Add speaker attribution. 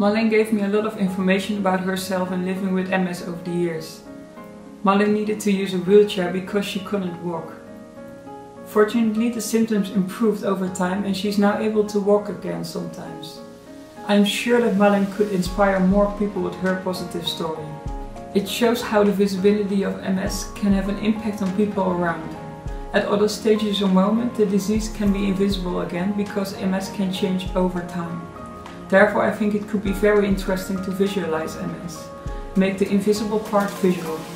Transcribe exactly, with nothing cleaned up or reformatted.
Speaker 1: Malin gave me a lot of information about herself and living with M S over the years. Malin needed to use a wheelchair because she couldn't walk. Fortunately, the symptoms improved over time and she's now able to walk again sometimes. I'm sure that Malin could inspire more people with her positive story. It shows how the visibility of M S can have an impact on people around. At other stages or moments, the disease can be invisible again because M S can change over time. Therefore, I think it could be very interesting to visualize M S. Make the invisible part visual.